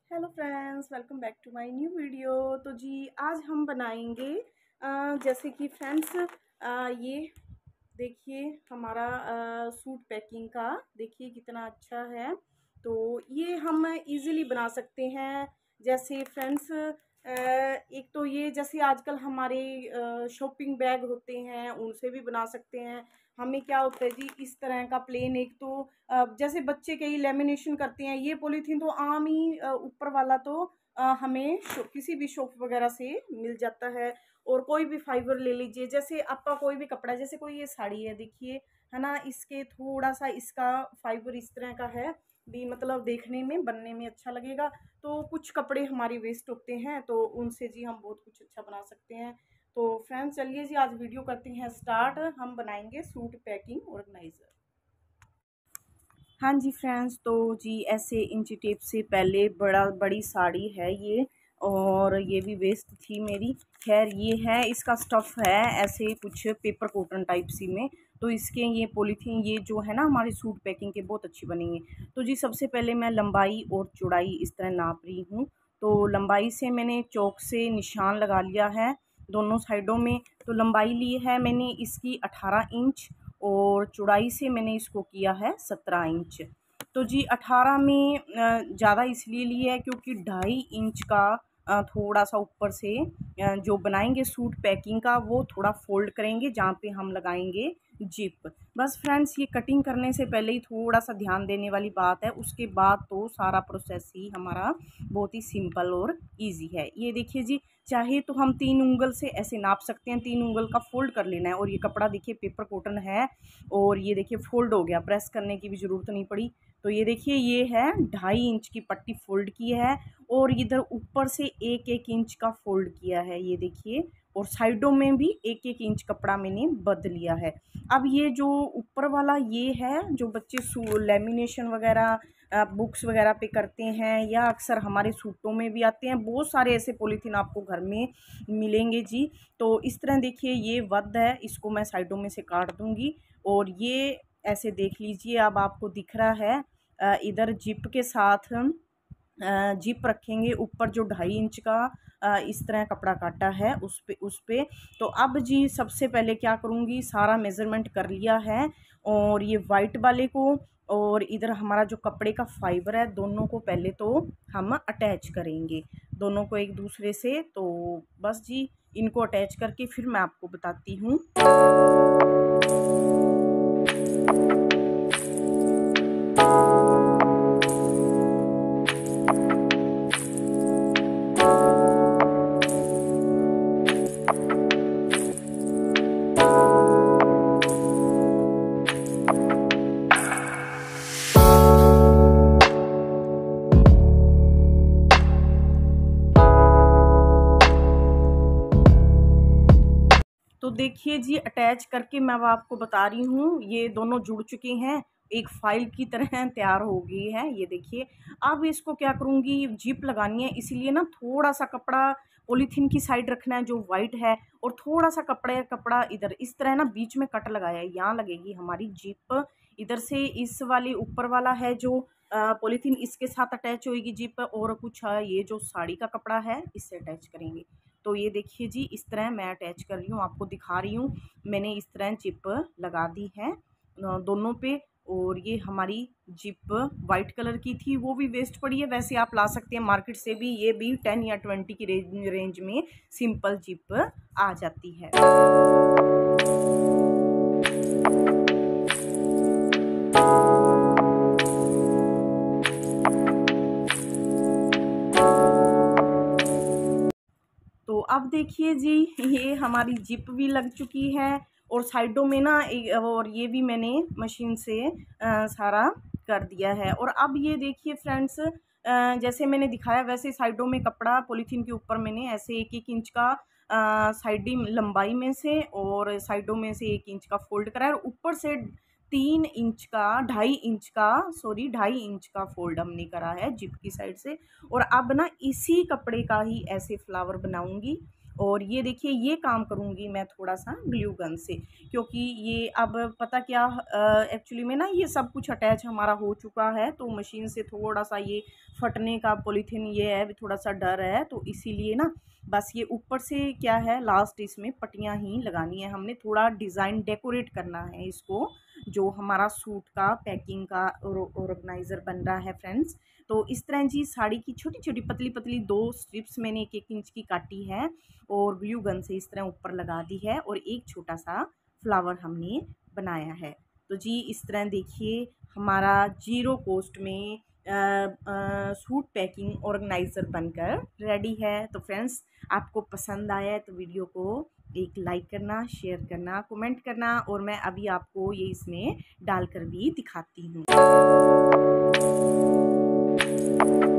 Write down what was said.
Hello friends, welcome back to my new video. तो जी आज हम बनाएंगे जैसे कि फ्रेंड्स ये देखिए हमारा सूट पैकिंग का देखिए कितना अच्छा है। तो ये हम इजीली बना सकते हैं। जैसे फ्रेंड्स एक तो ये जैसे आजकल हमारे शॉपिंग बैग होते हैं उनसे भी बना सकते हैं। हमें क्या होता है जी, इस तरह का प्लेन एक तो जैसे बच्चे कई लेमिनेशन करते हैं, ये पॉलीथीन तो आम ही ऊपर वाला तो हमें किसी भी शॉप वगैरह से मिल जाता है। और कोई भी फाइबर ले लीजिए, जैसे आपका कोई भी कपड़ा, जैसे कोई ये साड़ी है देखिए, है ना, इसके थोड़ा सा इसका फाइबर इस तरह का है भी, मतलब देखने में बनने में अच्छा लगेगा। तो कुछ कपड़े हमारे वेस्ट होते हैं तो उनसे जी हम बहुत कुछ अच्छा बना सकते हैं। तो फ्रेंड्स चलिए जी आज वीडियो करते हैं स्टार्ट। हम बनाएंगे सूट पैकिंग ऑर्गेनाइजर। हाँ जी फ्रेंड्स, तो जी ऐसे इंची टेप से पहले बड़ी साड़ी है ये, और ये भी वेस्ट थी मेरी। खैर ये है, इसका स्टफ़ है ऐसे कुछ पेपर कॉटन टाइप सी में। तो इसके ये पॉलीथीन ये जो है ना हमारी सूट पैकिंग के बहुत अच्छी बनेंगे। तो जी सबसे पहले मैं लंबाई और चौड़ाई इस तरह नाप रही हूँ। तो लंबाई से मैंने चौक से निशान लगा लिया है दोनों साइडों में। तो लंबाई ली है मैंने इसकी 18 इंच, और चौड़ाई से मैंने इसको किया है 17 इंच। तो जी 18 में ज़्यादा इसलिए लिया है क्योंकि 2.5 इंच का थोड़ा सा ऊपर से जो बनाएंगे सूट पैकिंग का वो थोड़ा फोल्ड करेंगे जहाँ पे हम लगाएंगे जिप। बस फ्रेंड्स ये कटिंग करने से पहले ही थोड़ा सा ध्यान देने वाली बात है, उसके बाद तो सारा प्रोसेस ही हमारा बहुत ही सिंपल और इजी है। ये देखिए जी, चाहे तो हम 3 उंगल से ऐसे नाप सकते हैं, 3 उंगल का फोल्ड कर लेना है। और ये कपड़ा देखिए पेपर कॉटन है, और ये देखिए फोल्ड हो गया, प्रेस करने की भी ज़रूरत नहीं पड़ी। तो ये देखिए ये है 2.5 इंच की पट्टी फोल्ड की है, और इधर ऊपर से 1-1 इंच का फोल्ड किया है ये देखिए। और साइडों में भी 1-1 इंच कपड़ा मैंने बदल लिया है। अब ये जो ऊपर वाला ये है, जो बच्चे लेमिनेशन वगैरह बुक्स वगैरह पे करते हैं, या अक्सर हमारे सूटों में भी आते हैं, बहुत सारे ऐसे पॉलीथीन आपको घर में मिलेंगे जी। तो इस तरह देखिए ये वध है, इसको मैं साइडों में से काट दूंगी। और ये ऐसे देख लीजिए, अब आपको दिख रहा है इधर जिप के साथ हम जिप रखेंगे ऊपर जो 2.5 इंच का इस तरह कपड़ा काटा है उस पे। तो अब जी सबसे पहले क्या करूँगी, सारा मेज़रमेंट कर लिया है, और ये वाइट वाले को और इधर हमारा जो कपड़े का फाइबर है, दोनों को पहले तो हम अटैच करेंगे दोनों को एक दूसरे से। तो बस जी इनको अटैच करके फिर मैं आपको बताती हूँ। तो देखिए जी अटैच करके मैं अब आपको बता रही हूँ, ये दोनों जुड़ चुके हैं, एक फाइल की तरह तैयार हो गई है ये देखिए। अब इसको क्या करूँगी, जिप लगानी है, इसीलिए ना थोड़ा सा कपड़ा पॉलीथीन की साइड रखना है जो वाइट है, और थोड़ा सा कपड़ा इधर इस तरह ना बीच में कट लगाया है, यहाँ लगेगी हमारी जिप। इधर से इस वाले ऊपर वाला है जो पॉलीथीन, इसके साथ अटैच होएगी जिप, और कुछ ये जो साड़ी का कपड़ा है इससे अटैच करेंगे। तो ये देखिए जी इस तरह मैं अटैच कर रही हूँ, आपको दिखा रही हूँ। मैंने इस तरह जिप लगा दी है दोनों पे। और ये हमारी जिप वाइट कलर की थी, वो भी वेस्ट पड़ी है, वैसे आप ला सकते हैं मार्केट से भी, ये भी 10 या 20 की रेंज में सिंपल जिप आ जाती है। तो अब देखिए जी ये हमारी जिप भी लग चुकी है, और साइडों में ना और ये भी मैंने मशीन से सारा कर दिया है। और अब ये देखिए फ्रेंड्स, जैसे मैंने दिखाया वैसे साइडों में कपड़ा पॉलीथीन के ऊपर मैंने ऐसे 1-1 इंच का साइड लंबाई में से और साइडों में से 1 इंच का फोल्ड करा है, और ऊपर से 3 इंच का 2.5 इंच का 2.5 इंच का फोल्ड हमने करा है जिप की साइड से। और अब ना इसी कपड़े का ही ऐसे फ्लावर बनाऊंगी, और ये देखिए ये काम करूँगी मैं थोड़ा सा ग्लू गन से, क्योंकि ये अब पता क्या एक्चुअली में ना ये सब कुछ अटैच हमारा हो चुका है, तो मशीन से थोड़ा सा ये फटने का पॉलीथीन ये है थोड़ा सा डर है, तो इसीलिए ना बस ये ऊपर से क्या है लास्ट इसमें पट्टियाँ ही लगानी है हमने, थोड़ा डिज़ाइन डेकोरेट करना है इसको, जो हमारा सूट का पैकिंग का ऑर्गेनाइज़र बन रहा है फ्रेंड्स। तो इस तरह जी साड़ी की छोटी छोटी पतली पतली 2 स्ट्रिप्स मैंने 1-1 इंच की काटी है और ग्लू गन से इस तरह ऊपर लगा दी है, और एक छोटा सा फ्लावर हमने बनाया है। तो जी इस तरह देखिए हमारा ज़ीरो कॉस्ट में सूट पैकिंग ऑर्गेनाइज़र बनकर रेडी है। तो फ्रेंड्स आपको पसंद आया है तो वीडियो को एक लाइक करना, शेयर करना, कमेंट करना, और मैं अभी आपको ये इसमें डालकर भी दिखाती हूँ।